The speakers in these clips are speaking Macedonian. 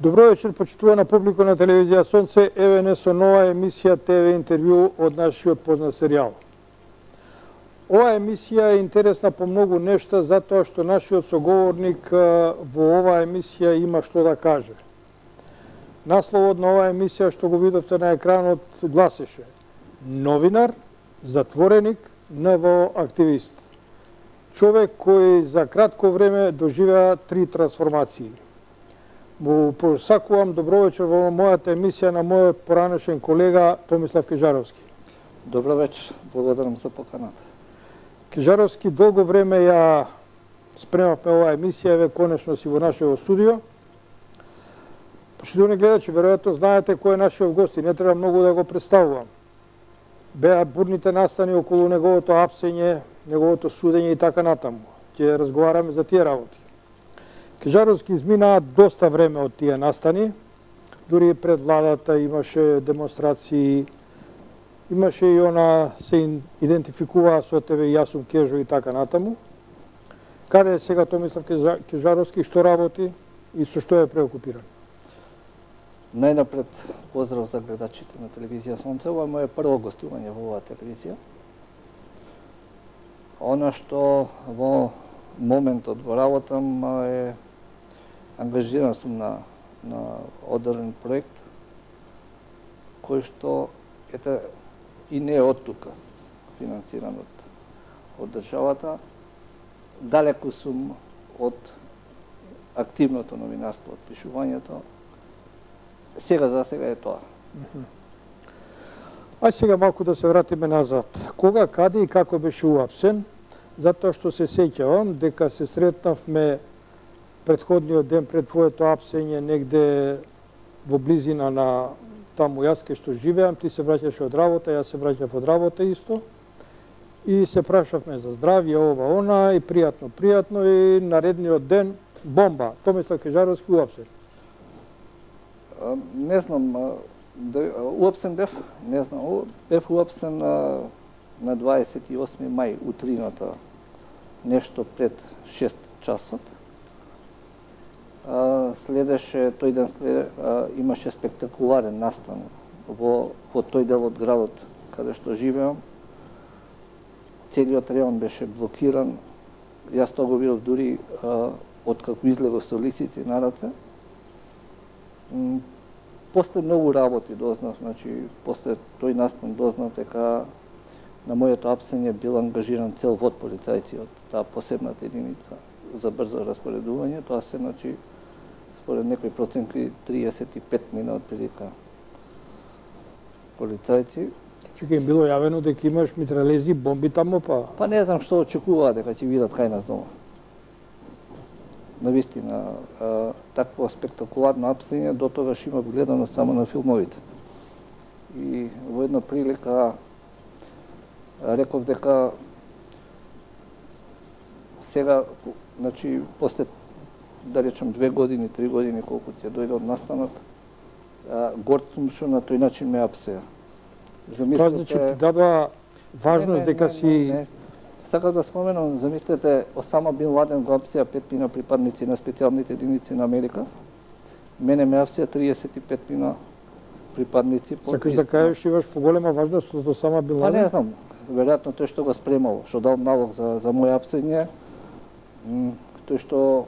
Добро вечер, почитувана публика на телевизија Сонце. Еве не со нова емисија ТВ интервју од нашиот познат серијал. Ова емисија е интересна по многу нешта, затоа што нашиот соговорник во оваа емисија има што да каже. Насловот на оваа емисија што го видовте на екранот гласеше: новинар, затвореник, НВО активист. Човек кој за кратко време доживеа 3 трансформации. Му посакувам добро вечер во мојата емисија на мојот поранешен колега Томислав Кежаровски. Добро вечер, благодарам за поканата. Кежаровски, долго време ја спремавме оваа емисија, еве конечно си во нашето студио. Почитувани гледачи, веројатно знаете кој е нашиот гост и не треба многу да го представувам. Беа бурните настани околу неговото апсење, неговото судење и така натаму. Ќе разговараме за тие работи. Кежаровски изминаа доста време од тие настани, дури пред владата имаше демонстрации, имаше и она се идентификуваа со тебе Јасум Кежо и така натаму. Каде е сега Томислав Кежаровски, што работи и со што е преокупиран? Најнапред поздрав за гледачите на телевизија Сонце. Ова е моје прво гостување во оваа телевизија. Она што во моментот во работам е ангажиран сум на одреден проект кој што и не е од тука финансиран од државата. Далеку сум од активното новинарство, од пишувањето. Сега за сега е тоа. Ај сега малку да се вратиме назад. Кога, каде и како беше уапсен? Затоа што се сеќавам дека се сретнавме претходниот ден пред твоето апсење негде во близина на таму јас кај што живеам, ти се враќаше од работа, јас се враќав од работа исто. И се прашавме за здравје, ова, она, и пријатно, и наредниот ден бомба. Томислав Кежаровски уапсен. Не знам, уапсен бев, не знам, бев уапсен на 28 мај утрината, нешто пред 6 часот. Следеше, тој ден имаше спектакуларен настан во тој дел од градот каде што живеам. Целиот реон беше блокиран. Јас тоа го видов дури откако излегов со лисици на раце. После многу работи дознав, значи, после тој настан дознав дека на моето апсење бил ангажиран цел вод полицајци од таа посебната единица за брзо распоредување. Тоа се, значи, според некои проценки 35 мина од прилика полицајци. Чекај, им било јавено дека имаш митралези, бомби таму, па... Па не знам што очекуваа дека ќе видат кај нас дома. Навистина, такво спектакуларно апсење до тогаш имав гледано само на филмовите. И во една прилика реков дека сега, значи, после, да речем, 2 години, 3 години, колку ќе дојде од настанот, горд сум што на тој начин ме апсеа. Тоа значи ти дава важност дека си... Сакам да споменам, замислете, Осама Бин Ладен го апсеа 5 мина припадници на специјалните единици на Америка. Мене ме апсеа 35 мина припадници. Сакаш да кажеш имаш поголема важност од Осама Бин Ладен? Па не знам, веројатно тој што го спремал, што дал налог за моје апсење, тој што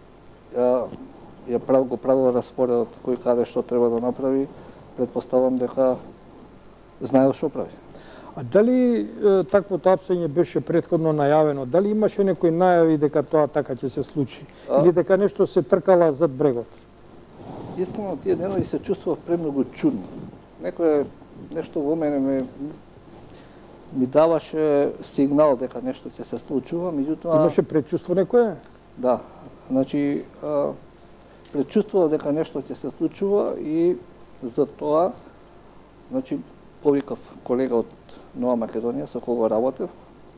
го правил распоредот кој каде што треба да направи, предпоставам дека знаел што прави. А дали таквото апсење беше претходно најавено? Дали имаше некои најави дека тоа така ќе се случи? Или дека нешто се тркала зад брегот? Искрено, тие денови се чувствував премногу чудно. Некој нешто во мене ми даваше сигнал дека нешто ќе се случува, меѓутоа... Имаше предчувство некое? Да, значи, предчувствував дека нешто ќе се случува и за тоа, значи, повикав колега од Нова Македонија со кого работев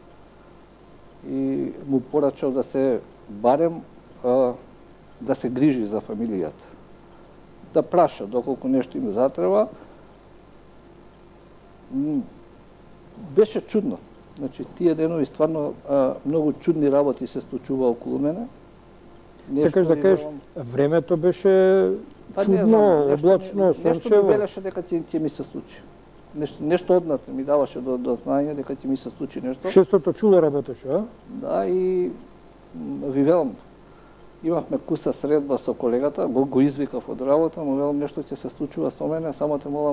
и му порачав да се барем да се грижи за фамилијата. Да праша доколку нешто им затреба. Беше чудно. Значи, тие денови стварно многу чудни работи се случува околу мене. Секаш да кажеш, времето беше чудно, облачно, Нешто ми сончево. белеше дека ќе ми се случи. Нешто однатре ми даваше до знаење дека ќе ми се случи нешто. Шестото чудо работеше, а? Да, и ви велам, имавме куса средба со колегата, го извикав од работа, му велам нешто ќе се случува со мене, само те молам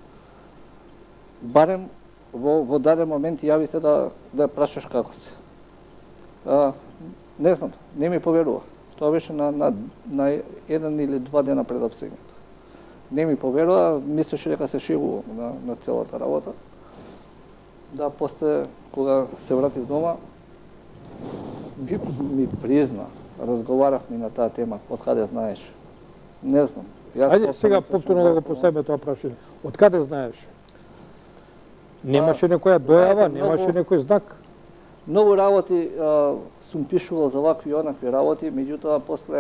барем во даден момент јави се да прашаш како се. Не знам, не ми поверува. Тоа беше на еден или два дена пред апсењето. Не ми поверува, мислеше дека се шегувам на целата работа. Да, после, кога се вратив дома, ми призна, разговаравме на таа тема, од каде знаеш? Не знам. Ајде, сега повторно да го поставиме тоа прашање. Од каде знаеш? Немаше некоја дојава, немаше некој знак? Многу работи сум пишувал за вакви и онакви работи, меѓутоа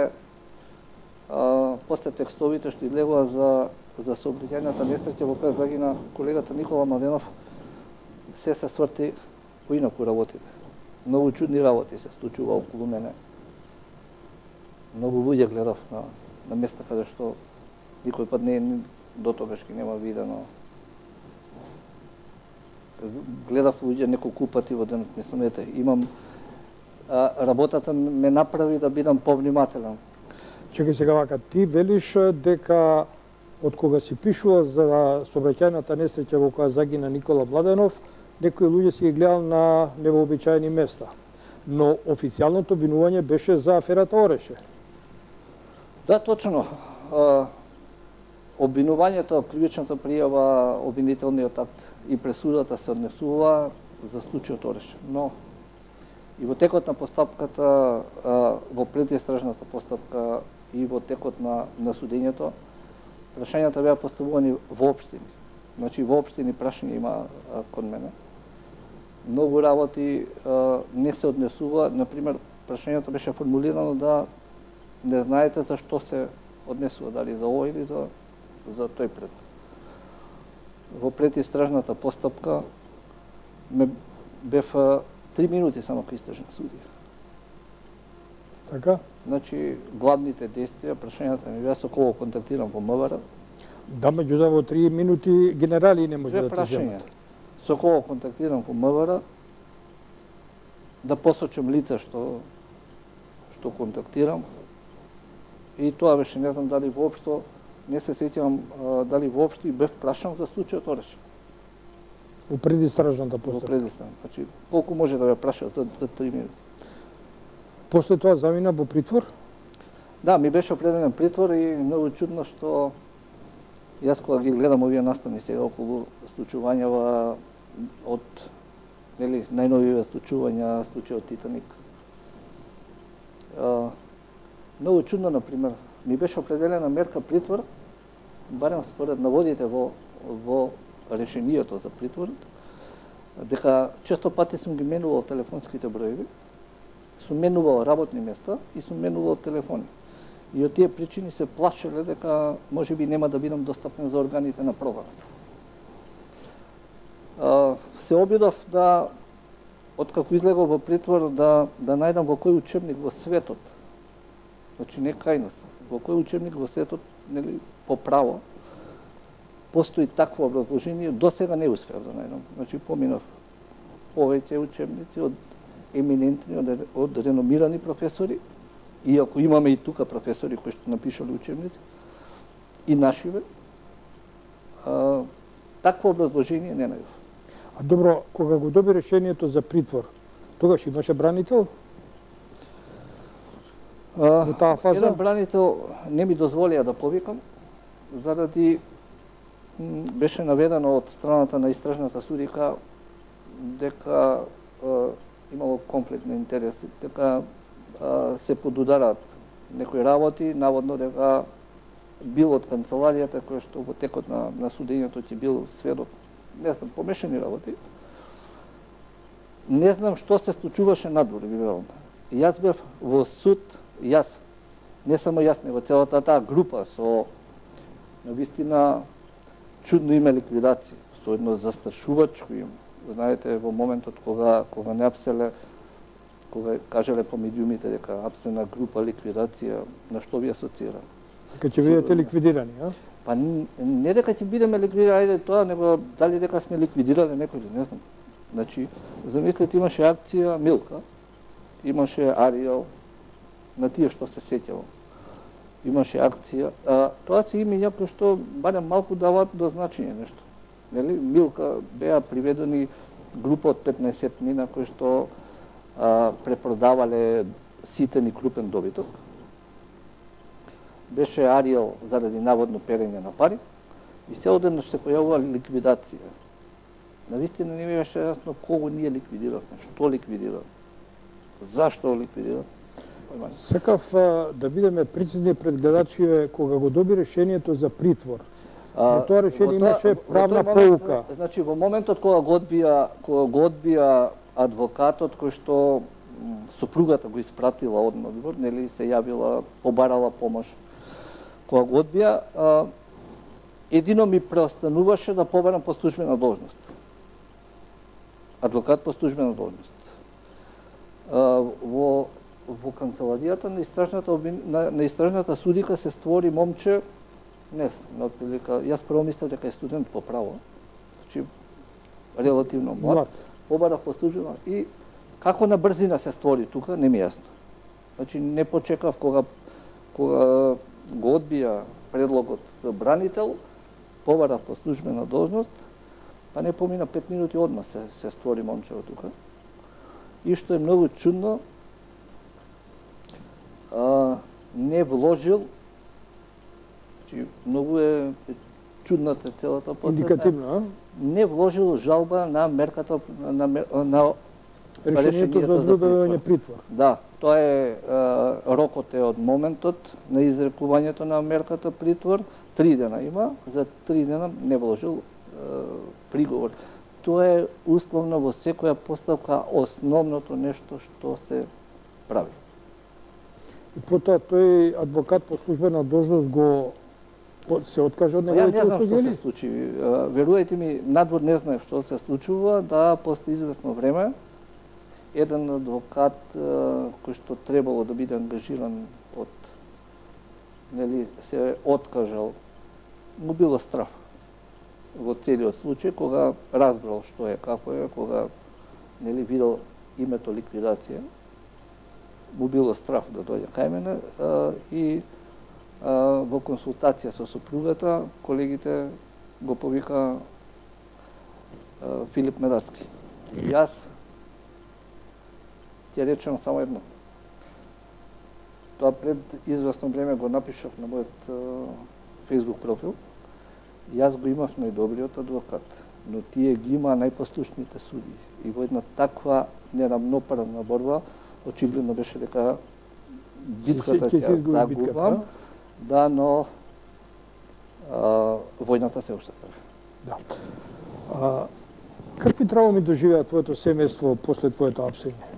после текстовите што излегува за сообраќајната несреќа во која загина колегата Никола Младенов, се сврти поинаку работите. Многу чудни работи се случува околу мене. Многу луѓе гледав на места каде што никој пат не до тогаш нема видено. Гледав луѓе неколку пати во денот, мислам, имам работата ме направи да бидам повнимателен. Чекај сега вака, ти велиш дека од кога си пишува за сообраќајната несреќа во која загина Никола Младенов, некои луѓе си ги гледал на невообичаени места. Но официјалното винување беше за аферата Ореше. Да, точно. Обвинувањето, кривичната пријава, обвинителниот акт и пресудата се однесува за случајот Ореше. Но и во текот на постапката, во предистражната постапка и во текот на судењето, прашањата беа поставувани во општини. Значи, во општини прашања има кон мене. Многу работи не се однесува. Например, прашањето беше формулирано да не знаете за што се однесува, дали за ово или за тој пред. Во предистражната постапка бев 3 минути само кај истражна судија. Така? Значи, главните действија, прашањата ми беа со кого контактирам во МВР. Да, меѓутоа во 3 минути генерали не може да те земат. Со кого контактирам во МВР, да посочам лица што контактирам. И тоа беше, не знам дали воопшто, не се сеќавам дали воопшто и бев прашан за случајот Ореше. Во предистражната постапка. Во предистражната. Значи, колку може да ве прашат за 3 минути. После тоа замина во притвор? Да, ми беше определен притвор и многу чудно што јас кога ги гледам овие наставни сега околу случувањава од најновиве случајот Титаник. Многу чудно, например, ми беше определена мерка притвор, барем според наводите во решението за притвор, дека често пати сум ги менувал телефонските броеви, сум менувал работни места и сум менувал телефони. И од тие причини се плашеле дека можеби нема да бидам достапен за органите на проверата. Се обидов да, откако излегов во притвор, да најдам во кој учебник во светот, значи не кај нас, во кој учебник во светот, по право, постои такво образложение, до сега не успеав да најдам. Значи поминав повеќе учебници од еминентни, од реномирани професори, иако имаме и тука професори кои што напишале учебници, и нашиве, такво образложение не најдов. А добро, кога го доби решението за притвор, тогаш имаше бранител? Во таа фаза? Еден бранител не ми дозволија да повикам, заради беше наведено од страната на истражната судика дека имало конфликт на интереси, дека се подударат некои работи, наводно дека бил од канцеларијата која што во текот на судењето ќе бил сведок. Не знам, помешани работи. Не знам што се случуваше надвор, ви велам. Јас бев во суд, јас, не само јас, него целата таа група со навистина чудно име ликвидација, со едно застрашувачко име. Знаете, во моментот кога не апселе, кога кажале по медиумите дека апсена група ликвидација, на што ви асоцира? Дека ќе бидете ликвидирани, а? Па не дека ќе бидеме ликвидирани, ајде тоа, него дали дека сме ликвидирали некој, не знам. Значи, замислете, имаше акција Милка, имаше Ариел, на тие што се сеќавам. Имаше акција, тоа се имиња кои што барем малку даваат до значење нешто. Нели? Милка беа приведени група од 15 мина кои што препродавале ситен и крупен добиток. Беше Ариел заради наводно перење на пари и се одеднаш се појавува ликвидација. Навистина не ми беше јасно кого ние ликвидиравме, што ликвидиравме, зашто ликвидиравме. Сакав да бидеме прецизни пред гледачите кога го доби решението за притвор. Но тоа решение имаше правна поука. Значи, во моментот кога го одбија адвокатот кој што супругата го испратила од одбор, нели се јавила, побарала помош. Кога го одбија, едино ми преостануваше да побарам по службена должност. Адвокат по службена должност. Во канцеларијата на истражната судика се створи момче, не, на отприлика, јас прво мислев дека е студент по право, значи релативно млад, побарав по службена и како на брзина се створи тука, не ми јасно. Значи не почекав кога го одбија предлогот за бранител, побарав по службена должност, па не помина 5 минути одма се створи момчево тука. И што е многу чудно, не вложил, значи многу е чудната целата потреба. Индикативно, а? Не вложил жалба на мерката на решението за одредување притвор. Да, тоа е рокот е од моментот на изрекувањето на мерката притвор, 3 дена има, за 3 дена не вложил приговор. Тоа е условно во секоја поставка основното нешто што се прави. И потоа тој адвокат по службена должност го се откаже од неговите услуги? Ја не знам што се случи. Верувајте ми, надвор не знаев што се случува, да после известно време еден адвокат кој што требало да биде ангажиран од, нели, се откажал, му било страф во целиот случај, кога разбрал што е, како е, кога, нели, видел името ликвидација, му било страф да дојде кај мене и во консултација со супругата, колегите го повика Филип Медарски. Јас ќе речем само едно. Тоа пред известно време го напишав на мојот Facebook профил. Јас го имав најдобриот адвокат, но тие ги има најпослушните судии. И во една таква нерамноправна борба, очигледно беше дека битката ќе загубам, да, но војната се уште трае. Да. Какви травми доживеа твоето семејство после твоето апсење?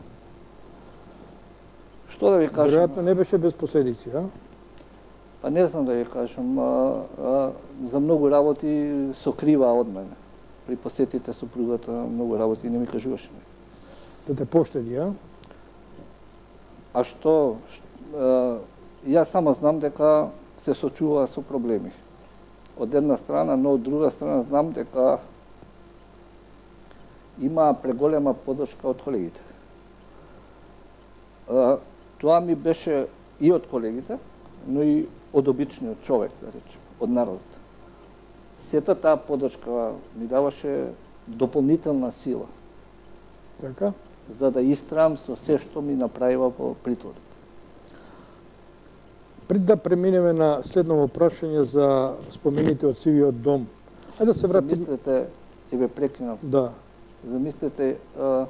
Што да ви кажам? Веројатно не беше без последици, а? Па не знам да ви кажам, за многу работи сокрива од мене. При посетите супругата многу работи не ми кажуваше. Да те поштеди, а? А што? Јас само знам дека се сочува со проблеми. Од една страна, но од друга страна знам дека има преголема поддршка од колегите. Тоа ми беше и од колегите, но и од обичниот човек, да речем, од народот. Сета таа поддршка ми даваше дополнителна сила. Така? За да истраам со се што ми направива по притворот. Пред да преминеме на следно прашање за спомените од Сивиот дом. Ајде да се вратиме. Замислете, ќе ве прекинам. Да. Замислете,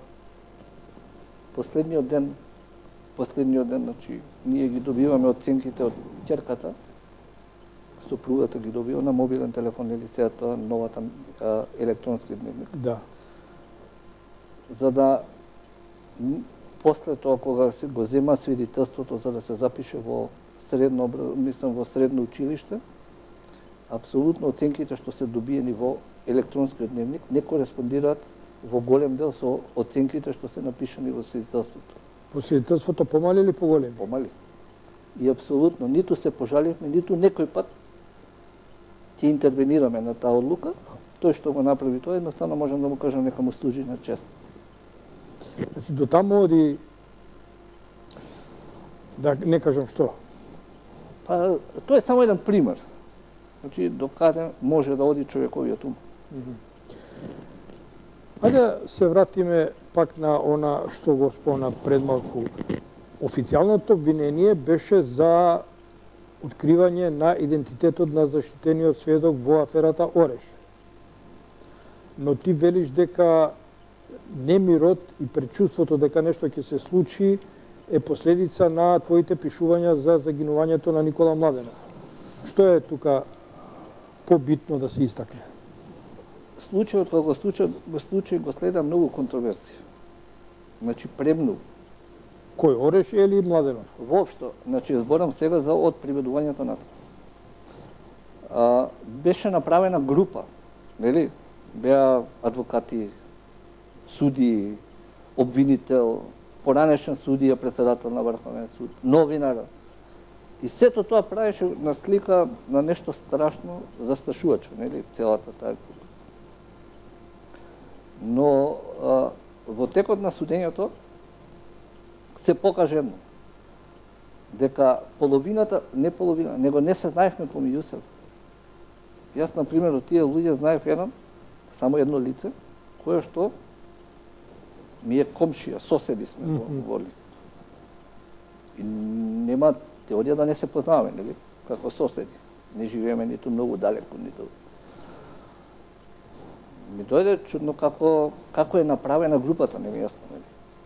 последниот ден, значи, ние ги добиваме оценките од ќерката, супругата ги добива на мобилен телефон или сега тоа новата електронски дневник. Да. За да после тоа кога се го зема свидетелството за да се запише во во средно училиште, апсолутно оценките што се добиени во електронскиот дневник не кореспондираат во голем дел со оценките што се напишани во свидетелството. Во свидетелството помали или поголеми? Помали. И апсолутно ниту се пожаливме, ниту некој пат ќе интервенираме на таа одлука. Тој што го направи тоа, едноставно можам да му кажам нека му служи на чест. Значи, до таму оди, да не кажам што. Па, тоа е само еден пример. Значи, до каде може да оди човековиот ум. Ајде се вратиме пак на она што го спомна пред малку. Официјалното обвинение беше за откривање на идентитетот на заштитениот сведок во аферата Ореш. Но ти велиш дека немирот и предчувството дека нешто ќе се случи е последица на твоите пишувања за загинувањето на Никола Младенов. Што е тука побитно да се истакне? Случајот кога го случај го следа многу контроверзија. Значи премногу. Кој, Ореш или Младенов? Воопшто, значи зборам сега за од приведувањето на тоа. Беше направена група, нели? Беа адвокати, суди, обвинител, поранешен судија, председател на Врховен суд, новинар. И сето тоа правеше на слика на нешто страшно застрашувачко, нели, целата таа група. Но во текот на судењето се покаже едно, дека половината, не половина, него не се знаевме помеѓу себе. Јас, например, од тие луѓе знаев еден, само едно лице, кое што ми е комшија, соседи сме во лицето. И нема теорија да не се познаваме, нели, како соседи. Не живееме ниту многу далеко, ниту. Ми дојде чудно како е направена групата, не ми јасно, нели.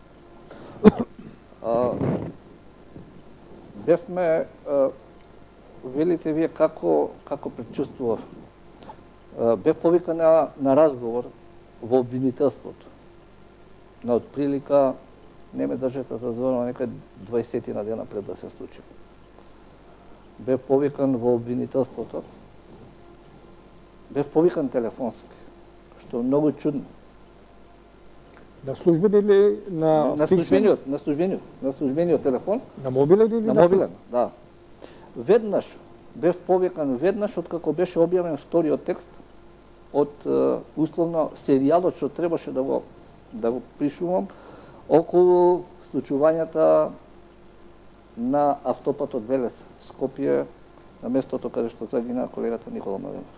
Бевме, велите вие како предчувствував. Бев повикан на разговор во обвинителството. На отприлика, не ме држете за зборно, некај 20 на дена пред да се случи. Бев повикан во обвинителството. Бев повикан телефонски, што е многу чудно. На службен или на фиксен? На службениот телефон. На мобилен или на мобилен? Да. Веднаш, бев повикан веднаш откако беше објавен вториот текст од условно серијалот што требаше да го пишувам околу случувањата на автопатот Велес Скопје, на местото каде што загина колегата Никола Младенов.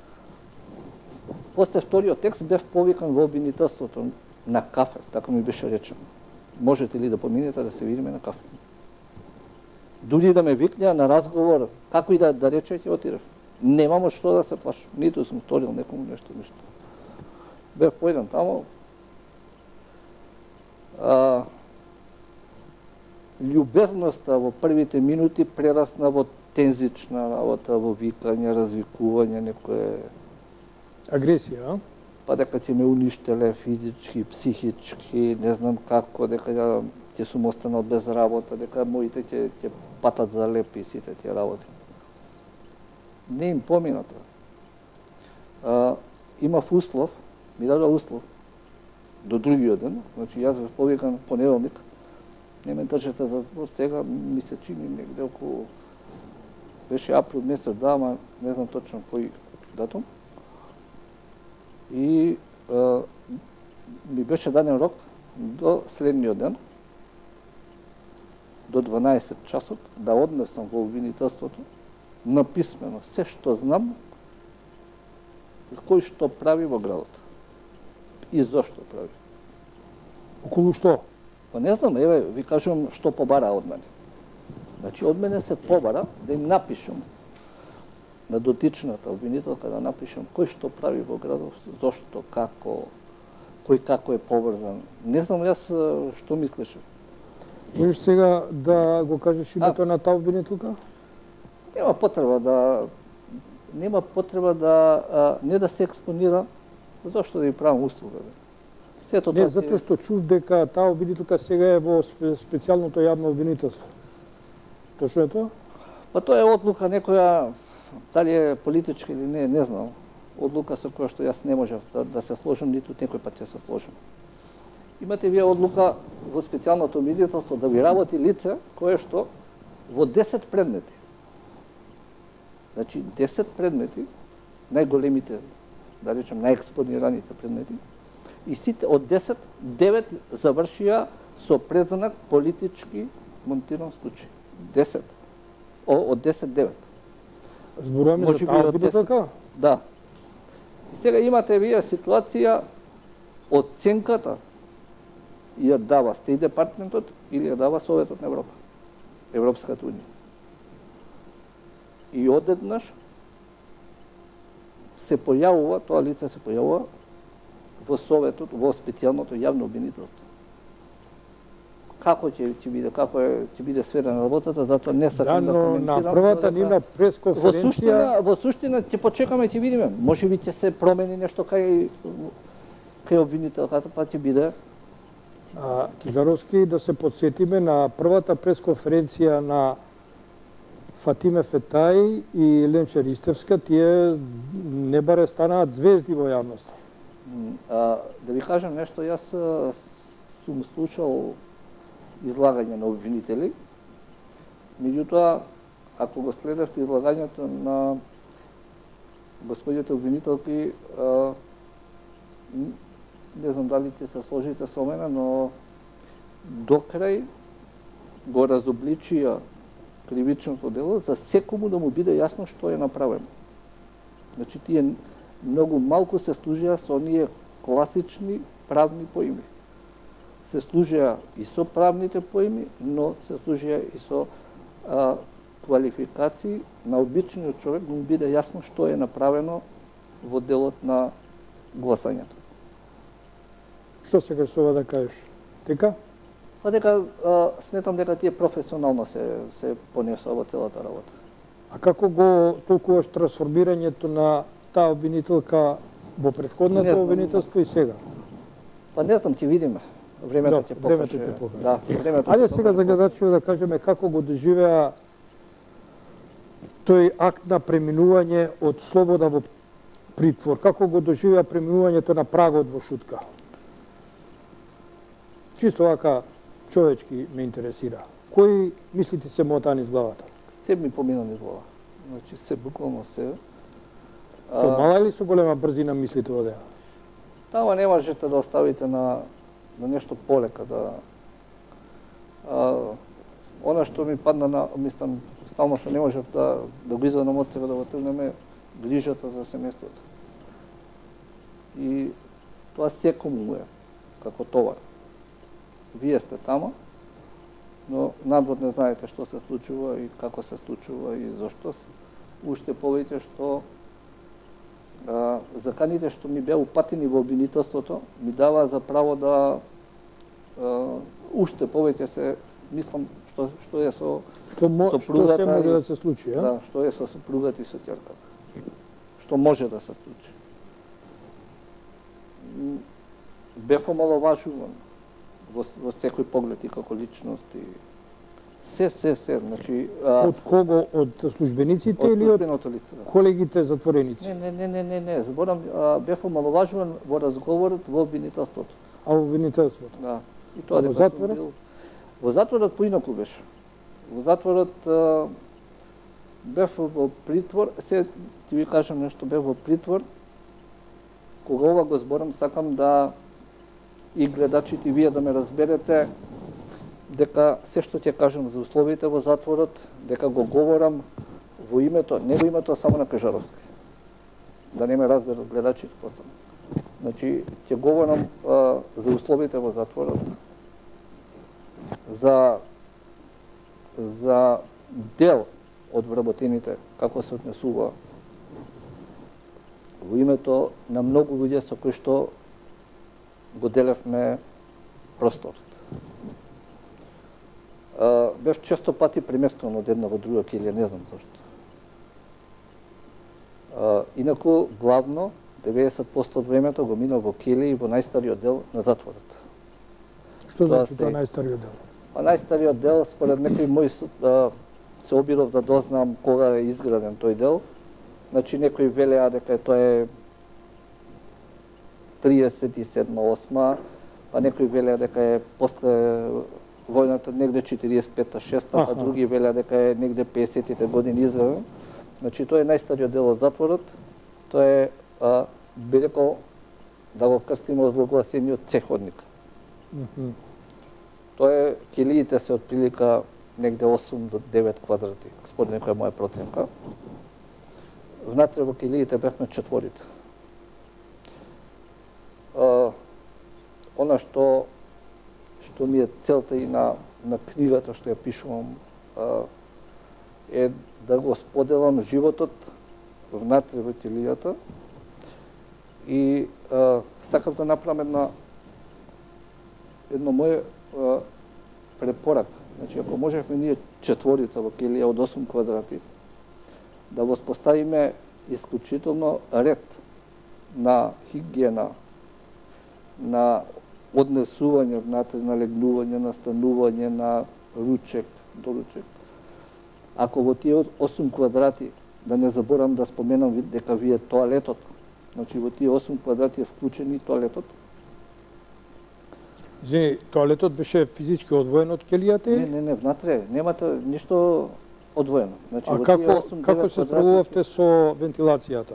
После вториот текст бев повикан во обвинителството на кафе, така ми беше речено. Можете ли да поминете да се видиме на кафе? Дури да ме викнеа на разговор, како и да рече, ќе отидев. Немам од што да се плашам, ниту сум сторил некому нешто. Бев појден тамо. Љубезноста во првите минути прерасна во тензична работа, во викање, развикување, некое... Агресија, а? Па дека ќе ме уништеле физички, психички, не знам како, дека ќе сум останал без работа, дека моите ќе патат за лепи сите тие работи. Не им помина тоа. Имав услов, ми дадоа услов, до другиот ден, значи јас бев повикан понеделник, не ме држете за збор, сега ми се чини негде околу, беше април месец, да, ама не знам точно кој датум. И ми беше даден рок до следниот ден, до 12 часот, да однесам во обвинителството написмено се што знам кој што прави во градот и зошто прави. Околу што? Па не знам, еве, ви кажувам што побара од мене. Значи, од мене се побара да им напишам на дотичната обвинителка, да напишам кој што прави во градот, зошто, како, кој како е поврзан. Не знам јас што мислеше. Можеш сега да го кажеш името на таа обвинителка? Нема потреба да не да се експонира, зашто да ја правам услуга. Сето не, затоа што чув дека таа обвинителка сега е во специјалното јавно обвинителство. Точно е тоа? Па тоа е одлука некоја, дали е политичка или не знам. Одлука со која што јас не можев да се сложам, ниту некој пат ќе се сложам. Имате вие одлука во специјалното обвинителство да ви работи лице кое што во 10 предмети. Значи 10 предмети, најголемите, да речем најекспонираните предмети, и сите од 10, 9 завршија со предзнак политички монтиран случај. 10. Од 10, 9. Зборуваме за таа обвинителка? Да. И сега имате вие ситуација, оценката ја дава Стејт департментот или ја дава Советот на Европа, Европската унија. И одеднаш се појавува, тоа лице се појавува во Советот, во специјалното јавно обвинителство. Како ќе биде сведена работата, затоа не сакам да коментирам. Да, но на првата нивна пресконференција... Во суштина, ќе почекаме и ќе видиме. Може би ќе се промени нешто кај обвинителката, па ќе биде... Кизаровски, да се подсетиме на првата пресконференција на Фатиме Фетај и Лемче Ристевска, тие не баре станаат звезди во јавноста. Да ви кажам нешто, јас сум слушал излагање на обвинители, меѓутоа, ако го следевте излагањето на господите обвинителки, не знам дали ќе се сложите со мене, но до крај го разобличија кривичното дело за секому да му биде јасно што е направено. Значи, тие многу малку се служија со оние класични правни поими. Се служија и со правните поими, но се служија и со квалификации на обичниот човек да му биде јасно што е направено во делот на гласањето. Што се гресува да кажеш? Дека? Па дека сметам дека тие професионално се понесува во целата работа. А како го толкуваш трансформирањето на таа обвинителка во претходното обвинителство и сега? Па не знам, ќе видиме. Времето ќе покаже. Да, времето. Ајде сега за гледачите да кажеме како го доживеа тој акт на преминување од слобода во притвор. Како го доживеа преминувањето на прагот во шутка? Чисто вака човечки ме интересира. Кои мислите се мотани из главата? Се ми помина низ глава. Значи, се буквално се. Со мала или со голема брзина мислите одеа? Тама не можете да оставите на нешто полека, она што ми падна на, мислам, стално што не можев да го извадам од себе, да го тргнеме, грижата за семејството. И тоа секому е, како товар. Вие сте тама, но надвор не знаете што се случува и како се случува и зашто. Уште повеќе што заканите што ми беа упатени во обвинителството ми дава за право да уште повеќе се мислам што е со сопругата. Што се може да се случи, а? Да, што е со сопругата и со ќерката. Што може да се случи. Бев омаловажуван во секој поглед и како личност и се, значи... Од кого? Од службениците или од лице, да. Колегите затвореници? Не, зборам, бев омаловажуван во разговорот во обвинителството. А во обвинителството? Да. И тоа во затворот? Во затворот поинаку беше. Во затворот бев во притвор, се ти ви кажам нешто, бев во притвор, кога ова го зборам, сакам да и гледачите и вие да ме разберете дека се што ќе кажам за условите во затворот, дека го говорам во името, не во името само на Кажаровски. Да не ме разберат гледачите после. Значи, ќе говорам за условите во затворот, за дел од вработените, како се однесува во името на многу луѓе со кои што го делевме просторот. Бев често пати преместуван од една во друга килија, не знам зашто. Инаку, главно, 90% од времето го минав во килија и во најстариот дел на затворот. Што значи тоа најстариот дел? Најстариот дел, според некои мои се обиров да дознам кога е изграден тој дел. Значи, некои велеа дека тоа е 37-8, па некои велеа дека е после војната негде 45-6, па други велеа дека е негде 50-тите години изравен. Значи, тој е најстариот дел од затворот. Тој е, би рекол, да го крстиме озлогласениот цеходник. Тоа е, килиите се отприлика негде 8 до 9 квадрати, според некоја моја проценка. Внатре во килиите бевме четворица. Она што ми е целта и на книгата што ја пишувам, е да го споделам животот внатре во килијата и сакам да направам едно моје препорак. Значи, ако можевме ние четворица во килија од 8 квадрати, да воспоставиме исклучително ред на хигиена, на однесување внатре, на легнување, на станување, на ручек, доручек. Ако во тие 8 квадрати, да не заборам да споменам дека вие тоалетот, значи во тие 8 квадрати е вклучен и тоалетот. Извини, тоалетот беше физички одвоен од келијата? Не, внатре немате ништо одвоено. Значи, а како се справувавте со вентилацијата?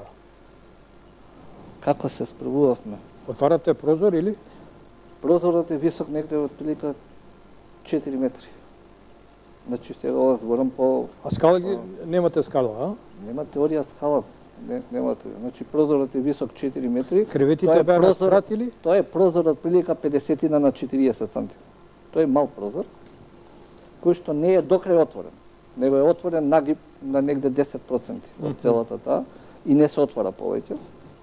Како се справувавме? Отварате прозор или? Прозорот е висок негде од прилика 4 метри. Значи, сега зборам по... А скала ги немате скала, а? Нема теорија скала. Немате. Значи, прозорот е висок 4 метри. Креветите беа распратили? Тоа е прозор од прилика 50 на 40 центи. Тоа е мал прозор, кој што не е докрај отворен, него е отворен нагиб на негде 10% од целата таа и не се отвара повеќе.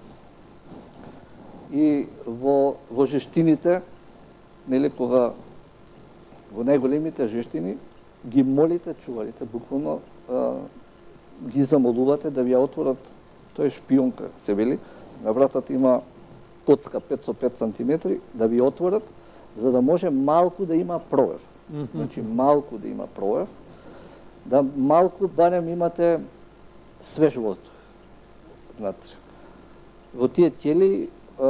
И во жештините, нели, кога во најголемите жештини, ги молите чуварите, буквално ги замолувате да ви ја отворат. Тоа е шпионка, се вели. На вратата има коцка 5 со 5 сантиметри, да ви отворат, за да може малку да има провер. Значи, малку да има провер, да малку барем имате свеж воздух внатре. Во тие тели,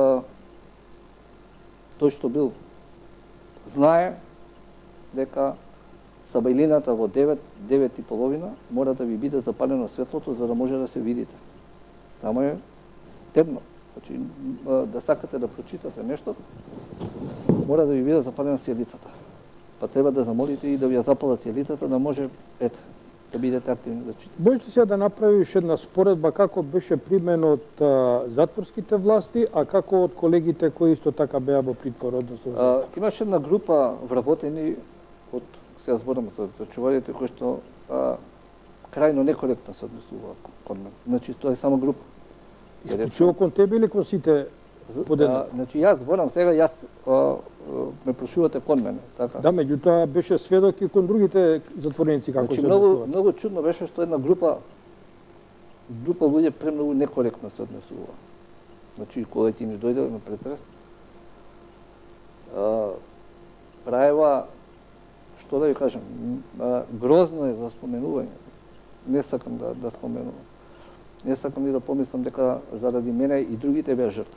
тој што бил знае дека сабајлината во 9:30 мора да ви биде запалено светлото за да може да се видите. Тамо е темно. Значи, да сакате да прочитате нешто, мора да ви биде запалена сјелицата. Па треба да замолите и да ви ја запалат сјелицата, да може, да бидете активни да читате. Можете сега да направиш една споредба како беше примен од затворските власти, а како од колегите кои исто така беа во притвор, односно? Имаше една група вработени од, сега зборам за чуварите, кои што крајно некоректно се однесува кон мен. Значи, тоа е само група. Исклучиво кон тебе или кон сите подеднак? Значи, јас зборам сега, ме прошувате кон мене, така? Да, меѓутоа беше сведок и кон другите затвореници како значи, се однесуваат. Многу чудно беше што една група луѓе премногу некоректно се однесува. Значи, кога ти ни дојде на претрес, праева, што да ви кажам, грозно е за споменување. Не сакам да споменувам. Не сакам и да помислам дека заради мене и другите беа жртви.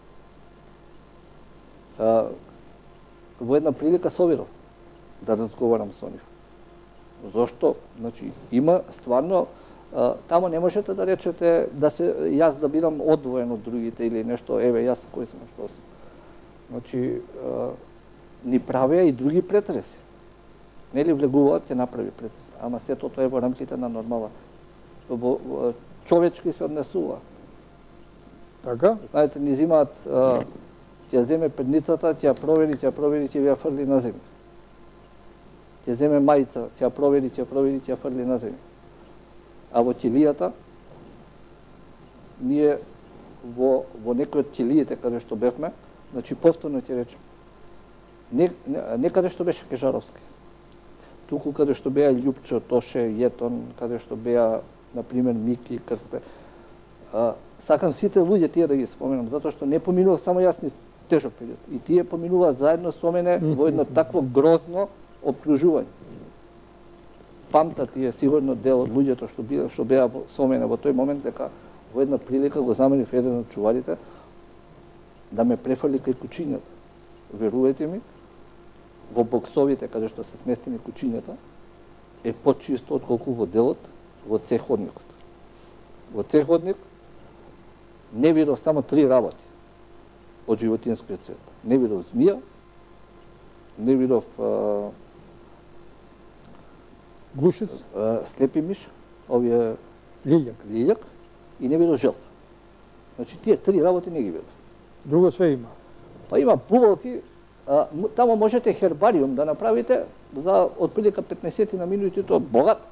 Во една прилика собирав да разговарам со нив. Зошто? Значи, има стварно, тамо не можете да речете да се јас да бидам одвоен од другите или нешто, еве јас кој сум, што сум. Значи, ни правеа и други претреси. Нели влегуваат, ќе направи претрес, ама сето тоа е во рамките на нормала. Човечки се однесува. Така? Знаете, ни зимаат, ќе земе предницата, ќе ја провери, ќе ја фрли на земја. Ќе земе мајца, ќе ја провери, ќе ја фрли на земја. А во ќелијата, ние во некој од ќелиите каде што бевме, значи повторно ќе речем, не каде што беше Кежаровски, туку каде што беа Љупчо, Тоше, Јетон, каде што беа, например, Мики, Крсте. Сакам сите луѓе тие да ги споменам, затоа што не поминувах само јас низ тежок период. И тие поминуваат заедно со мене во едно такво грозно обкружување. Памтат тие сигурно дел од луѓето што беа со мене во тој момент, дека во една прилика го заменив еден од чуварите да ме префрли кај кучињата. Верувате ми, во боксовите, каде што се сместени кучињата, е почисто отколку во делот, во цеходникот. Во цеходник не видов само 3 работи од животинскиот свет. Не видов змија, не видов Глушец? Слепи миш, овие Лилјак. и не видов желка. Значи, тие 3 работи не ги видов. Друго све има. Па има бувалки, тамо можете хербариум да направите за отприлика 15 на минути, тоа богат.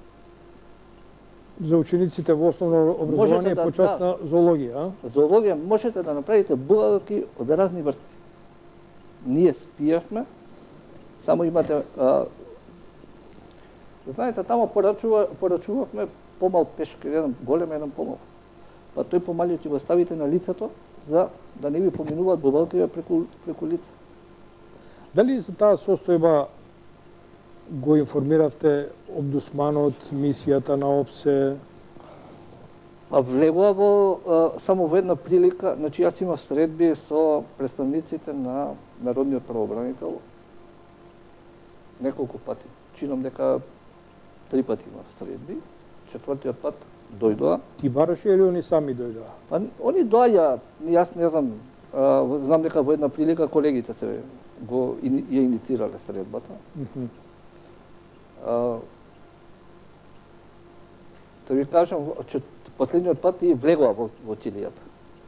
За учениците во основно образование по част на зоологија, Зоологија можете да направите бувалки од разни врсти. Ние спиевме, само имате... знаете, тамо порачувавме помал пешкир, еден голем, еден помал. Па тој помалиот ќе го ставите на лицето, за да не ви поминуваат бувалките преку лице. Дали за таа состојба го информиравте омбудсманот, мисијата на ОПСЕ? Па влегува само во една прилика, значи јас имав средби со представниците на Народниот правобранител неколку пати. Чинам дека 3 пати имав средби, 4-тиот пат дојдоа. Ти бараше или они сами дојдоа? Па они доаѓаат, јас не знам, знам дека во една прилика колегите се ја инициирале средбата. Да ви кажам, че последниот пат и влегува во тилијата.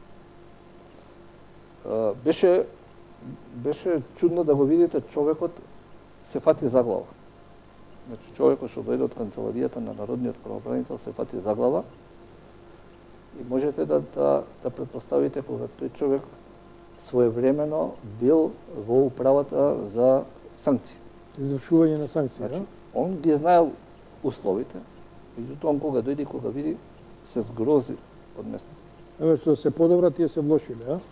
Беше чудно да го видите човекот се фати за глава. Значи човекот што дојде од канцеларијата на Народниот правобранител се фати за глава и можете да претпоставите кога тој човек своевремено бил во управата за санкции. Извршување на санкции, Значи, он ги знаел условите, меѓутоа он кога дојде и кога види, се згрози од место. Наместо да се подобра, тие се влошиле, а?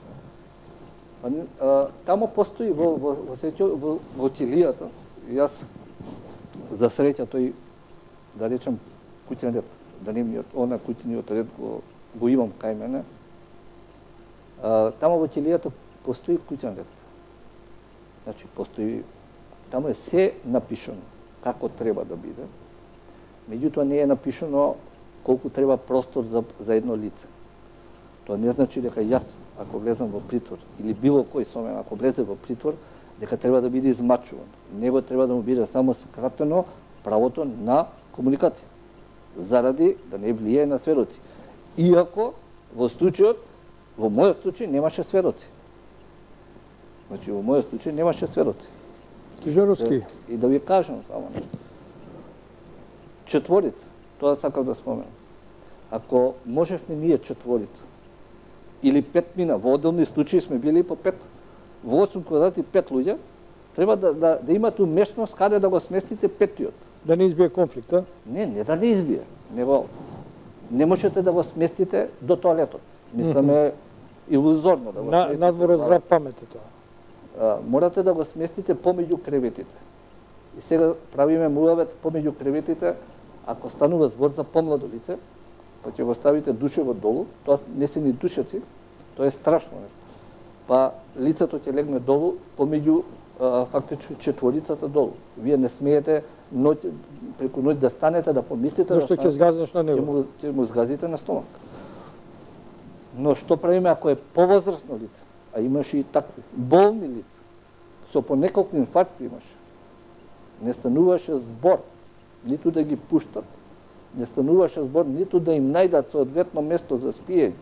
Тамо постои во тилијата, јас за среќа тој, да речем, куќен ред, да не ми она куќениот ред го имам кај мене. Тамо во тилијата постои куќен ред. Значи, постои, тамо е се напишано како треба да биде, меѓутоа не е напишано колку треба простор за едно лице. Тоа не значи дека јас, ако влезам во притвор, или било кој со мене, ако влезе во притвор, дека треба да биде измачуван. Него треба да му биде само скратено правото на комуникација, заради да не влијае на сведоци. Иако во случајот, во мојот случај немаше сведоци. Значи, во мојот случај немаше сведоци. Кижаровски. И да ви кажам само нешто. Четворица, тоа сакам да споменам. Ако можевме ние четворица, или 5 мина, во одделни случаи сме били по 5, во 8 квадрати 5 луѓе, треба да имате уместност каде да го сместите петиот. Да не избие конфликта? Не да не избие, него не можете да го сместите до тоалетот. Мисламе илузорно да го сместите. Надвор здрав памет е тоа. Морате да го сместите помеѓу креветите. И сега правиме муавет помеѓу креветите, ако станува збор за помладо лице, па ќе го ставите душево долу, тоа не се ни душеци, тоа е страшно. Па лицето ќе легне долу помеѓу фактично четворицата долу. Вие не смеете преку ноќ да станете, да помислите... Зашто ќе згазнеш на него? Ќе му згазите на стомак. Но што правиме ако е повозрастно лице? А имаше и такви болни лица. Со по неколку инфаркти имаше. Не стануваше збор, ниту да ги пуштат, не стануваше збор, ниту да им најдат соодветно место за спиење.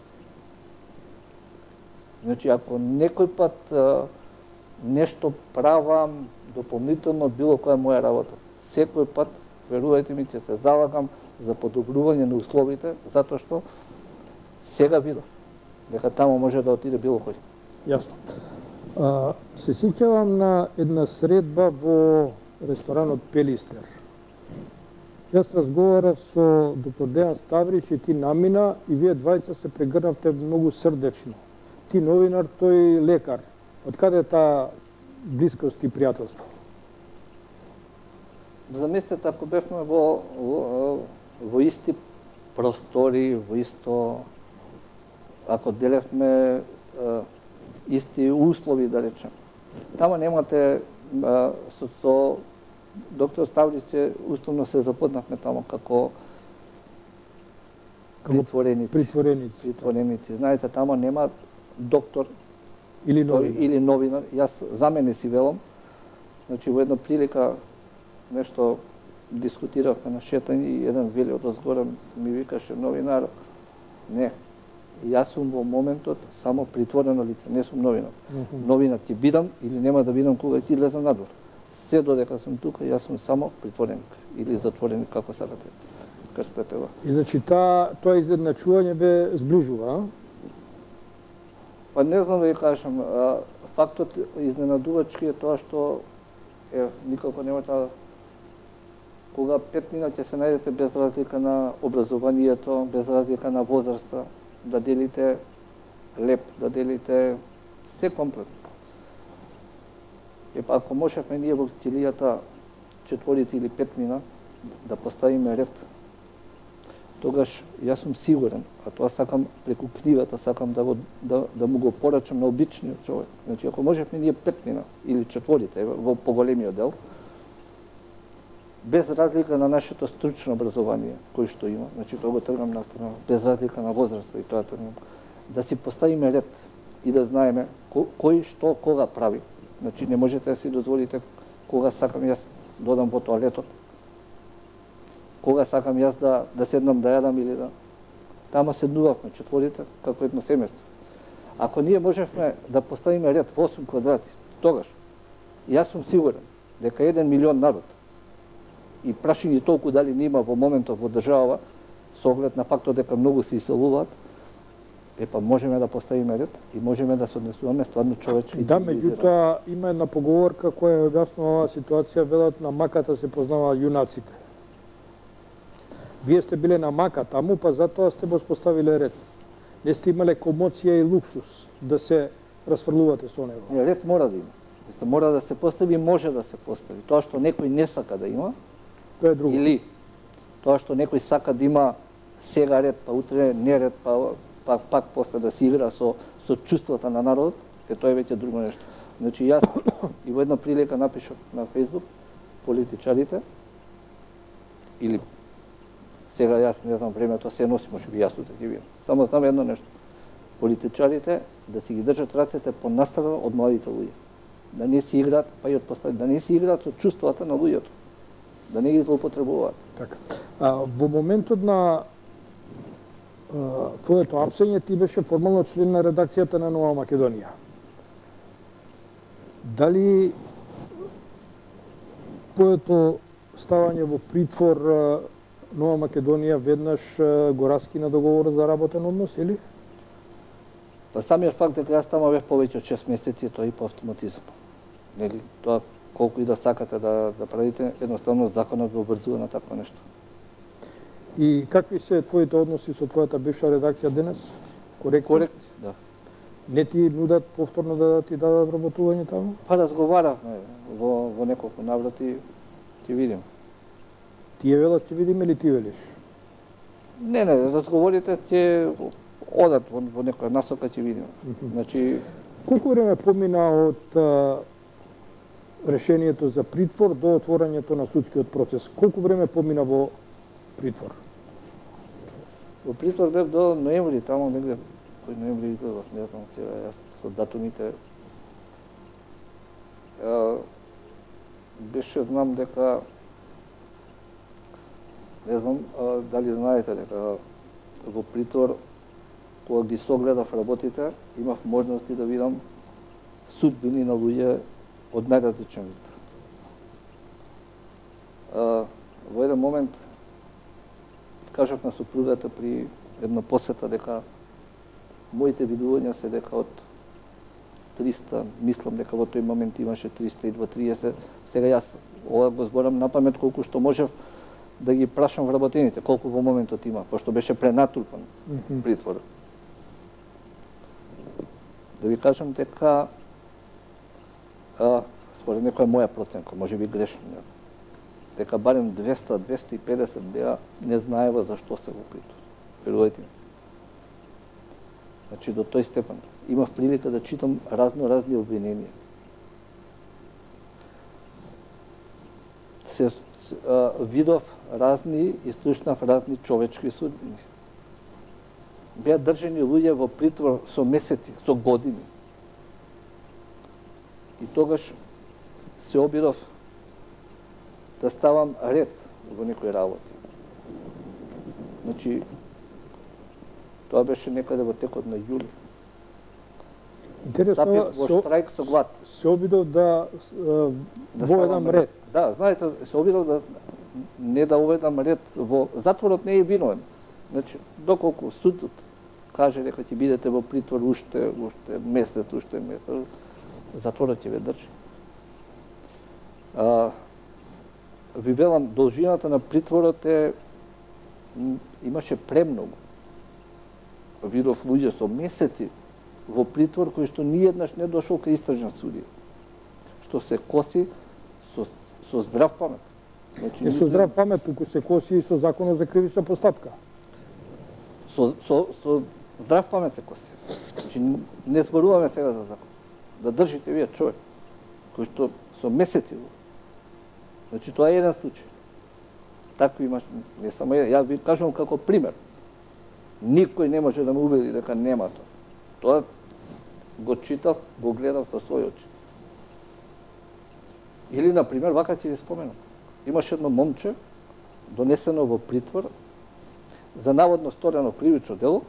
Значи, ако некој пат нешто правам дополнително било која моја работа, секој пат, верувајте ми, ќе се залагам за подобрување на условите, затоа што сега видов дека тамо може да отиде било кој. Јасно. Се сеќавам на една средба во ресторанот Пелистер. Јас разговарав со доктор Дејан Ставрич и ти намина и вие двајца се прегрнавте многу срдечно. Ти новинар, тој лекар. Од каде таа блискост и пријателство? Замислете ако бевме во исти простори, во исто, ако делевме исти услови, да речем. Тама немате со доктор Ставлиц уставно се запознавме тамо како притвореници. Притвореници. Знаете, тамо нема доктор или новинар. Или новинар. Јас за мене си велам, значи во една прилика нешто дискутиравме на шетање и еден вели од озгора ми викаше новинар, не, јас сум во моментот само притворено лице, не сум новинар. Новинар ќе бидам или нема да бидам кога ќе излезам надвор. Се додека сум тука, јас сум само притвореник или затвореник, како сакате крстете го. И значи тоа изедначување ве зближува, а? Па не знам да ви кажам, фактот изненадувачки е тоа што никако нема кога 5 минути ќе се најдете без разлика на образованието, без разлика на возраста, да делите леп, да делите се комплетно. Па ако можевме ние во килијата 4 или 5 мина да поставиме ред, тогаш јас сум сигурен, а тоа сакам преку книгата, сакам да му го порачам на обичниот човек. Значи, ако можевме ние 5 мина или 4 во поголемиот дел, без разлика на нашето стручно образование, кој што има, значи тоа го тргам на страна, без разлика на возраста и тоа тргам, да си поставиме ред и да знаеме кој што кога прави. Значи не можете да си дозволите кога сакам јас додам во тоалетот, кога сакам јас да седнам да јадам или да... Тама седнувавме 4 како едно семејство. Ако ние можевме да поставиме ред во 8 квадрати, тогаш јас сум сигурен дека 1 милион народ и прашање толку дали не има во моментот во држава, со оглед на фактот дека многу се иселуваат, можеме да поставиме ред и можеме да се однесуваме стварно човечки. Да, меѓутоа има една поговорка која објаснува оваа ситуација, велат на маката се познаваат јунаците. Вие сте биле на мака таму, па затоа сте воспоставиле ред. Не сте имале комоција и луксус да се расфрлувате со него. Не, ред мора да има. Мора да се постави, може да се постави. Тоа што некој не сака да има, тоа е друго. Или тоа што некој сака да има сега ред, па утре не ред, па пак после да се игра со чувствата на народот, тоа е веќе друго нешто. Значи јас и во една прилика напишав на Facebook политичарите, или сега јас не знам времето се носи, можеби јас утре ќе видам. Само знам едно нешто. Политичарите да си ги држат рацете понастрана од младите луѓе. Да не си играат, па и од постави, да не си играат со чувствата на луѓето. Да не ги злоупотребуваат. Така. Во моментот на твоето апсење ти беше формално член на редакцијата на Нова Македонија. Дали твоето ставање во притвор Нова Македонија веднаш го раскина договор за работен однос, или? Па самиот факт дека јас тама бев повеќе од 6 месеци, тоа и по автоматизм. Нели, тоа колку и да сакате да правите, едноставно законот го обрзува на такво нешто. И какви се твоите односи со твојата бивша редакција денес? Коректни? Коректни, да. Не ти нудат повторно да ти дадат работување таму? Па разговаравме во неколку наврати, ќе видим. Тие велат ќе видиме или ти велиш? Не, разговорите ќе одат во некоја насока, ќе видиме. Значи, колку време помина од решението за притвор до отворањето на судскиот процес? Колку време помина во притвор? Во притвор бев до ноември, тамо негде, кој ноември излезов, не знам сега, јас со датумите. Беше, знам дека, не знам дали знаете дека во притвор, кога ги согледав работите, имав можности да видам судбини на луѓе од најразличен вид. Во еден момент кажав на супругата при една посета дека моите видувања се дека од 300, мислам дека во тој момент имаше 330, сега јас ова го зборам на памет колку што можев да ги прашам вработените, колку во моментот има, пошто беше пренатрупан притворот. Да ви кажам дека според некоја моја проценка, може би грешно, дека барем 200-250 беа не знаева зашто се во притвор. Верувајте ми. Значи, до тој степен. Имав прилика да читам разни обвиненија. видов разни и слушнав разни човечки судбини. Беа држани луѓе во притвор со месеци, со години. И тогаш се обидов да ставам ред во некои работи. Значи, тоа беше некаде во текот на јули. Интересно, во штрајк со глад. се обидов да воведам ред. Да, знаете, се обидов да не да уведам ред во затворот не е виновен. Значи, доколку судот каже дека ќе бидете во притвор уште месец, затворот ќе ве држи. Ви велам, должината на притворот имаше премногу. Видов луѓе со месеци во притвор кој што ниеднаш не дошол кај истражен судија. Што се коси со здрав памет. Значи, со здрав памет, туку се коси и со законот за кривична постапка. Со здрав памет се коси. Значи, не зборуваме сега за закон. Да држите вие човек, кој што со месеци. Значи, тоа е еден случај. Такви имаш, не само еден. Ја ви кажувам како пример. Никој не може да ме убеди дека нема тоа. Тоа го читав, го гледав со своји очи. Или, например, вака ќе ви споменам. Имаше едно момче, донесено во притвор, за наводно сторено кривично дело.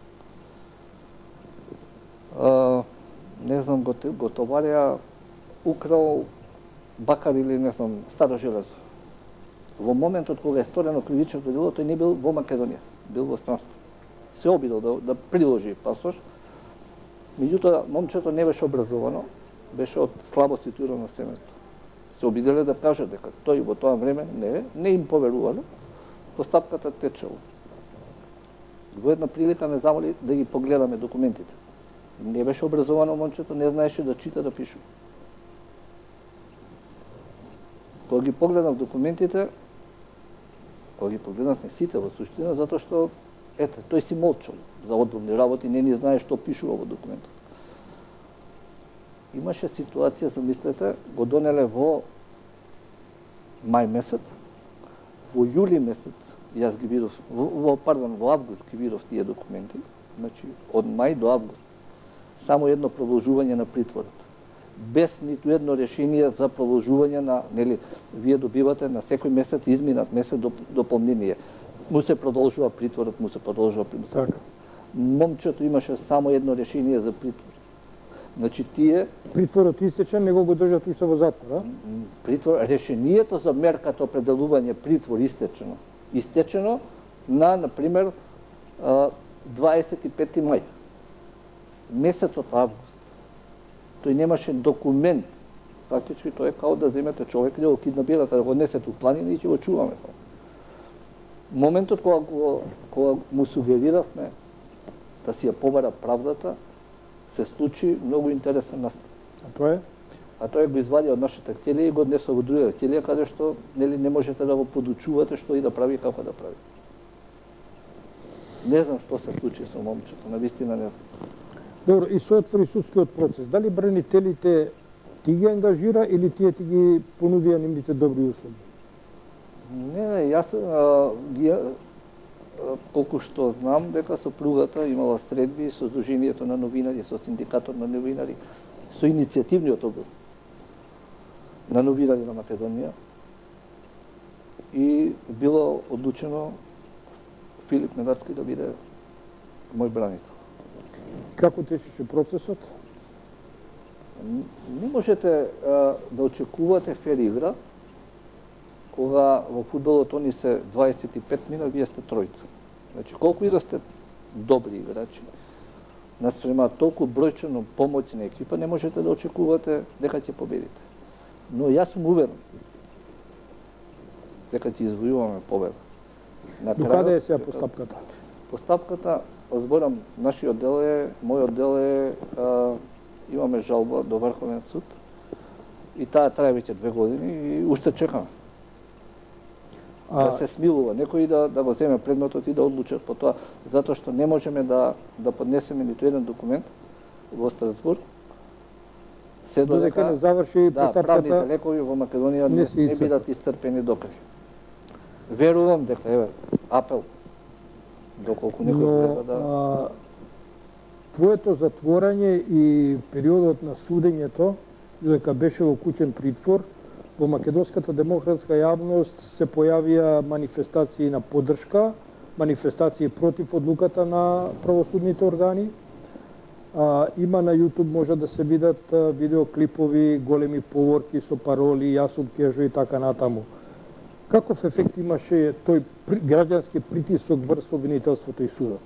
Не знам, го товарија, украл бакар или, не знам, старо железо. Во моментот кога е сторено кривичното дело, тој не бил во Македонија, бил во странство. Се обидел да приложи пасош. Меѓутоа, момчето не беше образовано, беше од слабо ситуирано семејство. Се обиделе да кажат дека тој во тоа време не им поверувале, постапката течела. Во една прилика ме замоли да ги погледаме документите. Не беше образовано момчето, не знаеше да чита, да пише. Кога ги погледнав документите, кога ги погледнавме сите во суштина, затоа што тој си молчал за одделни работи, не ни знае што пишува во документот. Имаше ситуација, замислете, го донеле во мај месец, во јули месец, јас ги видов, во август ги видов тие документи, значи од мај до август, само едно продолжување на притворот. Без ниту едно решение за продолжување на, нели, вие добивате на секој месец, изминат месец дополнение. Му се продолжува притворот, му се продолжува притворот. Така. Момчето имаше само едно решение за притвор. Значи тие... Притворот истечен, него го држат уште во затвор, а? Притвор, решението за мерката определување притвор истечено. Истечено на, например, 25. мај. Месецот август. Тој немаше документ. Фактички тоа е као да земете човек и да го киднапирате, да го несете у планина и ќе го чуваме. Моментот кога му сугериравме да си ја побара правдата, се случи многу интересен настан. А тоа е? А тоа го извади од нашата ктелија и го однесо во друга ктелија, каде што не можете да го подучувате што и да прави и како да прави. Не знам што се случи со момчето, навистина не знам. Добро, и се отвори судскиот процес. Дали бранителите ти ги ангажира или тие ти ги понудија нивните добри услуги? Не, јас колку што знам дека сопругата имала средби со Сдруженијето на новинари, со Синдикатот на новинари, со иницијативниот одбор на новинари на Македонија и било одлучено Филип Медарски да биде мој бранител. Како течеше процесот? Не можете да очекувате фер игра, кога во фудбалот они се 25 мина, вие сте тројца. Значи, колку и да сте добри играчи, наспрема толку бројчено помоќна екипа, не можете да очекувате дека ќе победите. Но јас сум уверен дека ќе извојуваме победа. До каде е сега постапката? Постапката, зборам, нашиот дел е, мојот дел е, имаме жалба до Врховен суд и таа трае веќе 2 години и уште чекаме. Да се смилува некој да го земе предметот и да одлучи по тоа, затоа што не можеме да поднесеме ниту еден документ во Страсбург се додека не заврши правните постапката. лекови во Македонија не не се исцрпат. бидат исцрпени докрај. Верувам дека, еве, апел, доколку некој гледа да... Твоето затворање и периодот на судењето, додека беше во куќен притвор, во македонската демократска јавност се појавија манифестации на поддршка, манифестации против одлуката на правосудните органи. Има на YouTube, може да се видат видеоклипови, големи поворки со пароли, јас сум Кежо и така натаму. Каков ефект имаше тој граѓански притисок врз обвинителството и судот?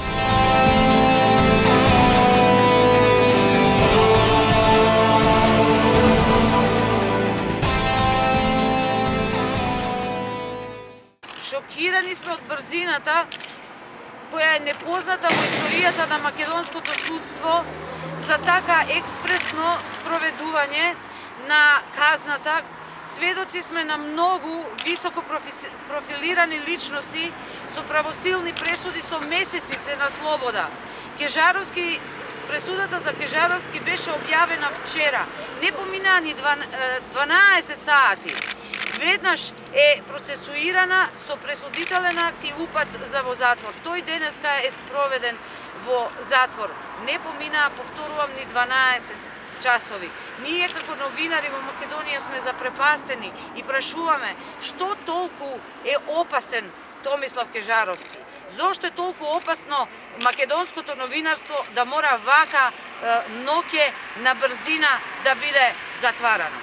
Шокирани сме од брзината која е непозната во историјата на македонското судство за така експресно спроведување на казната. Сведоци сме на многу високо профилирани личности со правосилни пресуди со месеци се на слобода. Пресудата за Кежаровски беше објавена вчера. Не поминаа ни 12 сати. Веднаш е процесуирана со пресудителен акт и упат за во затвор. Тој денеска е спроведен во затвор. Не поминаа, повторувам, ни 12 часови. Ние како новинари во Македонија сме запрепастени и прашуваме што толку е опасен Томислав Кежаровски. Зошто е толку опасно македонското новинарство да мора вака ноќе на брзина да биде затварано?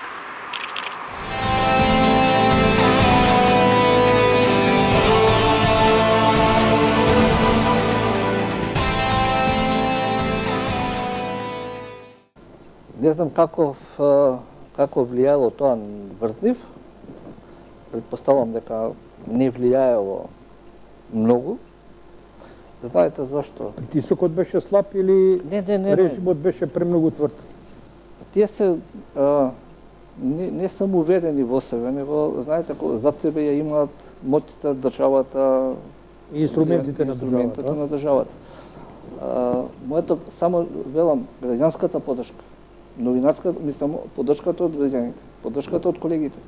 Не знам како влијаело тоа врз нив. Предпоставам дека не влијаело многу. Знаете зошто? Притисокот беше слаб или режимот беше премногу тврд? Тие се не самоуверени во себе, него, знаете, зад себе ја имаат моќта, државата и инструментите на државата. Моето, само велам, граѓанската поддршка, новинарската, мислам, поддршката од граѓаните, поддршката од колегите,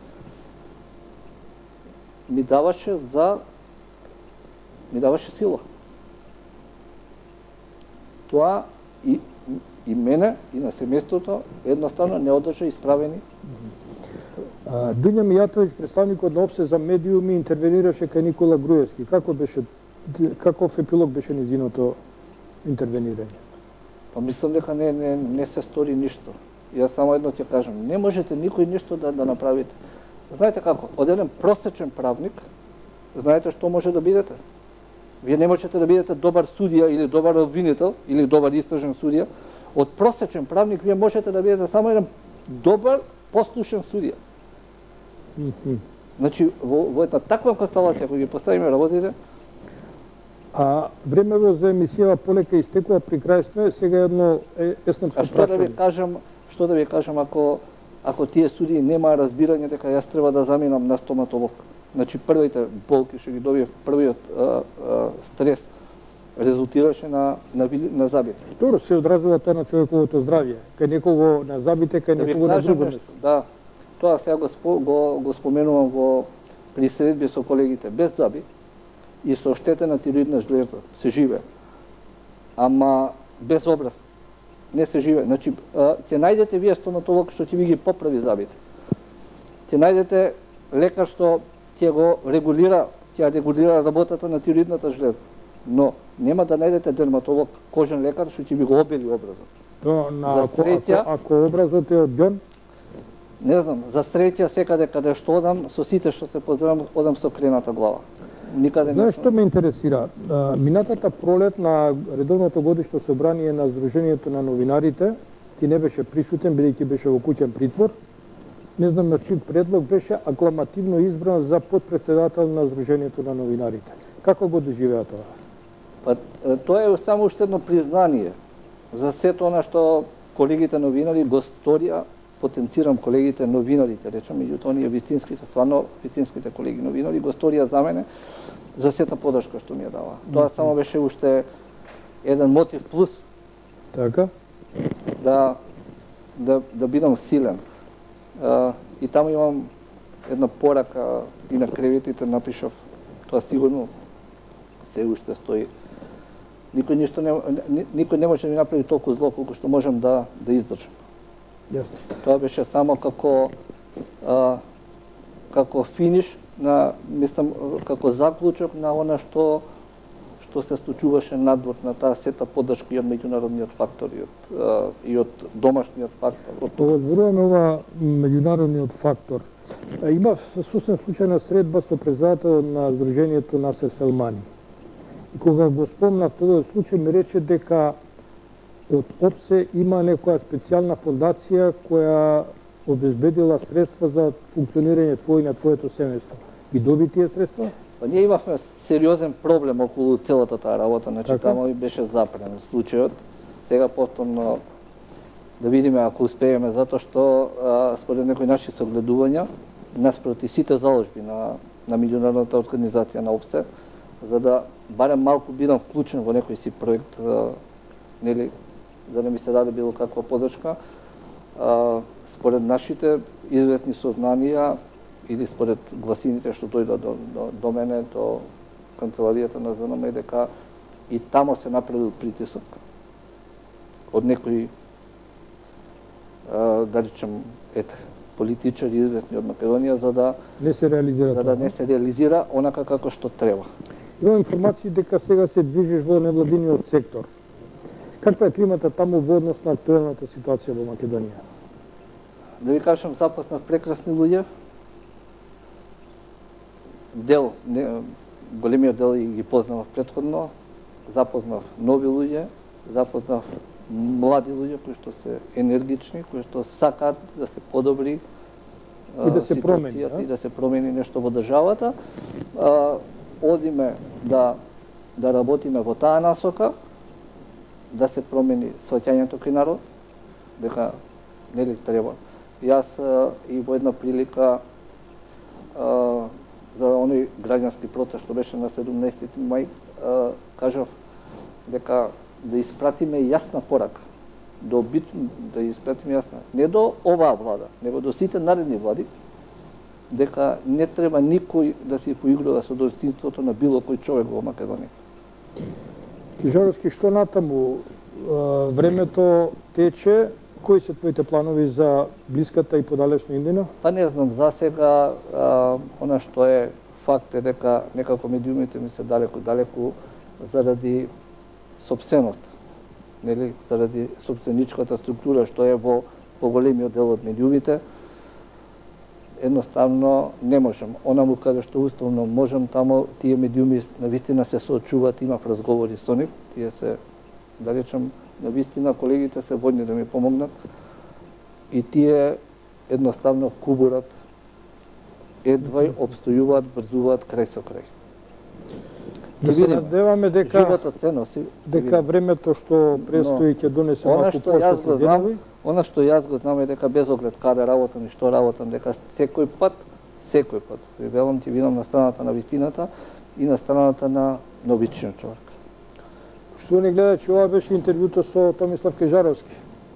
ми даваше сила. Тоа и мене, и на семејството, едноставно не одржа исправени. Дуња Мијатовиќ, представникот на ОПСЕ за медиуми, интервенираше кај Никола Груевски. Каков епилог беше низиното интервенирање? Па мислам дека не се стори ништо. Јас само едно ќе кажам, не можете никој ништо да направите. Знаете како, од еден просечен правник, знаете што може да бидете? Вие не можете да бидете добар судија или добар обвинител или добар истражен судија. Од просечен правник вие можете да бидете само еден добар послушен судија. Значи, во една таква констелација која ги поставиме работите. Времево за емисија полека истекува, при крај сме, сега едно еснапско прашање. Што да ви кажам ако тие судии немаа разбирање дека јас треба да заминам на стоматолог. Значи, првите болки што ги добив, првиот стрес резултираше на забит. Добро, се одразува тоа на човековото здравје. Кај некого на забите, кај некого на друго место. Да, тоа сега го споменувам во присредби со колегите. Без заби и со оштетена тироидна жлеза се живе. Ама без образ не се живе. Значи, ќе најдете вие стоматолог што ќе ви ги поправи забите. Ќе најдете лекар што ќе регулира работата на тироидната жлеза. Но нема да најдете дерматолог, кожен лекар што ќе ви го обели образот. Ако образот е од ѓон? Не знам, за среќа секаде каде што одам, со сите што се поздравам, одам со крената глава. Никаде не. Знаеш што ме интересира? Минатата пролет на редовното годишно собрание на Сдруженијето на новинарите, ти не беше присутен, бидејќи беше во куќен притвор. Не знам на чиј предлог беше акламативно избран за подпредседател на Сдруженијето на новинарите. Како го доживеа тоа? Па, тоа е само уште едно признание за сето она што колегите новинари го сторија, потенцирам колегите новинарите, речам, меѓуто оние вистинските, стварно вистинските колеги новинари го сторија за мене, за сета поддршка што ми ја дава. Тоа само беше уште еден мотив плюс. Така? да бидам силен. И таму имам една порака и на креветите напишав, тоа сигурно се уште стои. Никој не може да ми направи толку зло колку што можам да издржам. Јасно. Тоа беше само како финиш мислам како заклучок на она што се случуваше надвор на таа сета поддршка и од меѓународниот фактор и од домашниот фактор. Кога зборуваме ова меѓународниот фактор, има сосем случајна средба со председател на Сдруженијето Насер Селмани. И кога го спомнав тој случај, ми рече дека од ОПСЕ има некоја специјална фондација која обезбедила средства за функционирање твој на твоето семејство. Ги доби тие средства? Па ние имавме сериозен проблем околу целата таа работа, значи таму и беше запрен случајот. Сега повторно да видиме ако успееме, затоа што според некои наши согледувања, наспроти сите заложби на меѓународната организација на ОПСЕ, за да барем малку бидам вклучен во некој си проект, нели, да не ми се даде било каква поддршка, според нашите известни сознанија или според гласините што дојдат до мене, до канцеларијата на ЗНМ, дека и тамо се направил притисок од некои, да речем, политичари известни од Македонија, за да не се реализира онака како што треба. Имам информации дека сега се движиш во невладиниот сектор. Каква е климата таму во однос на актуелната ситуација во Македонија? Да ви кажам, запознав прекрасни луѓе. Големиот дел ги познавав претходно, запознав нови луѓе, запознав млади луѓе кои што се енергични, кои што сакаат да се подобри и да се промени, и да се промени нешто во државата. Одиме да работиме во таа насока, да се промени сваќањето кај народ, дека нели треба. Јас и во една прилика за оној граѓански протест што беше на 17 мај, кажав дека да испратиме јасна порака, да испратиме јасна, не до оваа влада, него до сите наредни влади, дека не треба никој да се поигрува со достоинството на било кој човек во Македонија. Кижаровски, што натаму? Времето тече. Кои се твоите планови за блиската и подалечна иднина? Па не знам, за сега она што е факт е дека некако медиумите ми се далеку заради сопственост, нели, заради сопственичката структура што е во поголемиот дел од медиумите. Едноставно не можам. Онаму каде што уставно можам, тамо тие медиуми навистина се соочуваат, имав разговори со нив, тие се, да речем, навистина колегите се водни да ми помогнат и тие едноставно кубурат, едва обстојуваат, брзуваат крај со крај. Да се надеваме дека времето што престои ќе донесе малку поштати денови. Она што јас го знам е дека без оглед каде работам и што работам, дека секој пат, велам ти видам на страната на вистината и на страната на обичниот човек. Што не гледачи, ова беше интервјуто со Томислав Кежаровски.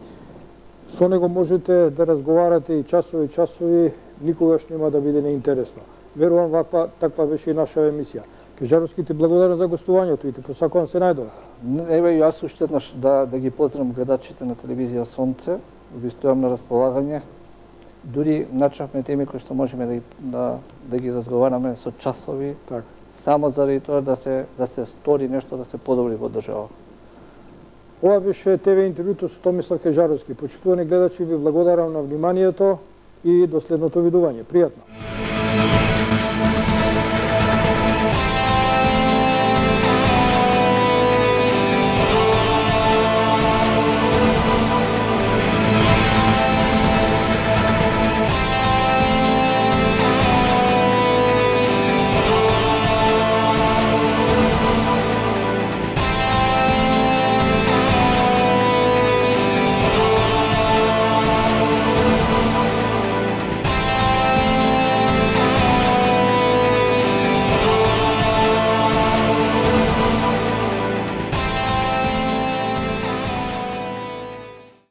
Со него можете да разговарате и часови, никогаш нема да биде неинтересно. Верувам, таква беше и наша емисија. Кежаровски, ти благодарам за гостувањето и ти посакувам се најдобро. Еве, јас уште еднаш да ги поздравам гледачите на телевизија Сонце, ви стојам на располагање. Дури начнавме теми кои што можеме да ги разговараме со часови, само заради тоа да се стори нешто, да се подобри во држава. Ова беше ТВ интервјуто со Томислав Кежаровски. Почитувани гледачи, ви благодарам на вниманието и до следното видување. Пријатно!